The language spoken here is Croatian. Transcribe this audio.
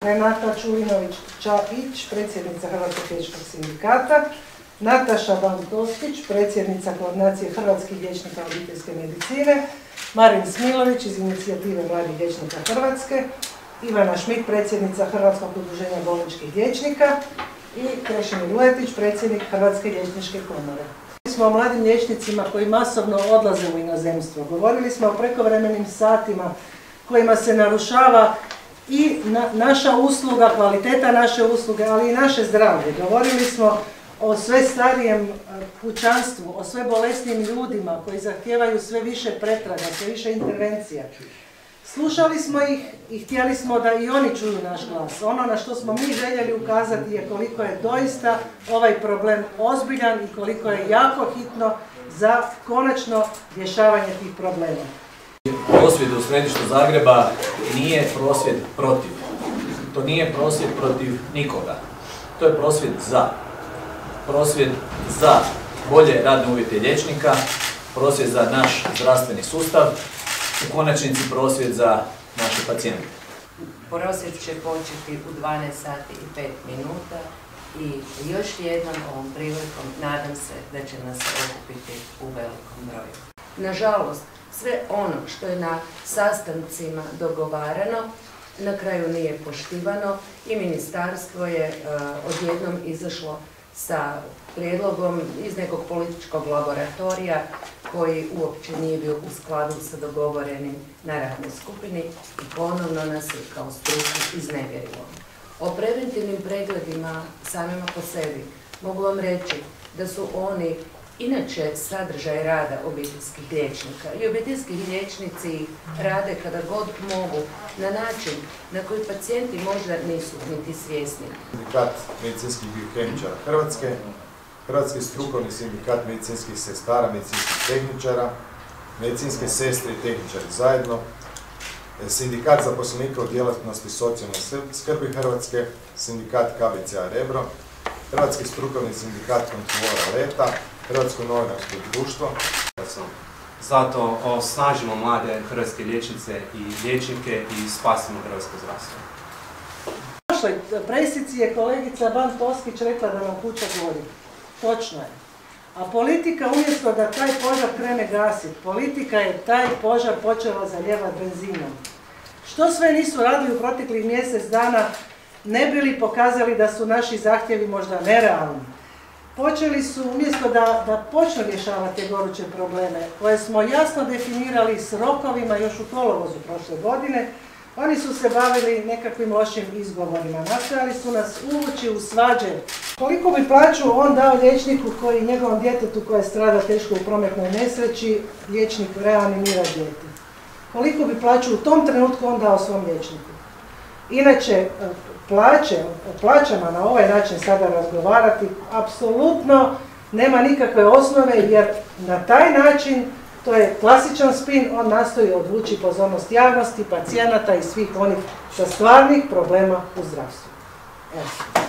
Renata Čulinović-Čapić, predsjednica Hrvatskog liječničkog sindikata, Nataša Bantostić, predsjednica Koordinacije hrvatskih liječnika obiteljske medicine, Marin Smilović iz Inicijative mladih liječnika Hrvatske, Ivana Šmit, predsjednica Hrvatskog udruženja bolničkih liječnika i Krešimir Ujetić, predsjednik Hrvatske liječničke komore. Govorili smo o mladim liječnicima koji masovno odlaze u inozemstvo. Govorili smo o prekovremenim satima kojima se narušava i naša usluga, kvaliteta naše usluge, ali i naše zdravlje. Govorili smo o sve starijem pučanstvu, o sve bolesnim ljudima koji zahtijevaju sve više pretraga, sve više intervencija. Slušali smo ih i htjeli smo da i oni čuju naš glas. Ono na što smo mi željeli ukazati je koliko je doista ovaj problem ozbiljan i koliko je jako hitno za konačno rješavanje tih problema. Prosvjed u središtu Zagreba nije prosvjed protiv. To nije prosvjed protiv nikoga. To je prosvjed za. Prosvjed za bolje radne uvjete liječnika, prosvjed za naš zdravstveni sustav, u konačnici prosvjed za naše pacijente. Prosvjed će početi u 12 sati i 5 minuta i još jednom ovom prilikom nadam se da će nas okupiti u velikom broju. Nažalost, sve ono što je na sastancima dogovarano na kraju nije poštivano i ministarstvo je odjednom izašlo sa prijedlogom iz nekog političkog laboratorija koji uopće nije bio u skladu sa dogovorenim na radnoj skupini i ponovno nas je kao struku iznevjerilo. O preventivnim pregledima samima po sebi mogu vam reći da su oni inače sadržaj rada obiteljskih liječnika i obiteljski liječnici rade kada god mogu na način na koji pacijenti možda nisu niti svjesni. Sindikat medicinskih biokemičara Hrvatske, Hrvatski strukovni sindikat medicinskih sestara, medicinskih tehničara, medicinske sestre i tehničari zajedno, Sindikat zaposlenika u djelatnosti socijalne skrbi Hrvatske, Sindikat KBC-a Rebro, Hrvatski strukovni sindikat kontrolora Leta, Hrvatsko novinarsko društvo. Zato osnažimo mlade hrvatske liječnice i liječnike i spasimo hrvatsko zdravstvo. U prošloj presici je kolegica Ban Toskić rekla da nam kuća gori. Točno je. A politika umjesto da taj požar krene gasiti, politika je taj požar počela zalijevati benzinom. Što sve nisu radili u proteklih mjesec dana, ne bi li pokazali da su naši zahtjevi možda nerealni. Počeli su, umjesto da počnu rješavati te goruće probleme, koje smo jasno definirali s rokovima još u kolovozu prošle godine, oni su se bavili nekakvim lošim izgovorima. Nastojali su nas uvući u svađe. Koliko bi plaću on dao liječniku koji njegovom djetetu koje strada teško u prometnoj nesreći, liječnik reanimira dijete? Koliko bi plaću u tom trenutku on dao svom liječniku? Inače, o plaćama na ovaj način sada razgovarati apsolutno nema nikakve osnove, jer na taj način, to je klasičan spin, on nastoji odvući pozornost javnosti, pacijenata i svih onih sa stvarnih problema u zdravstvu. Evo.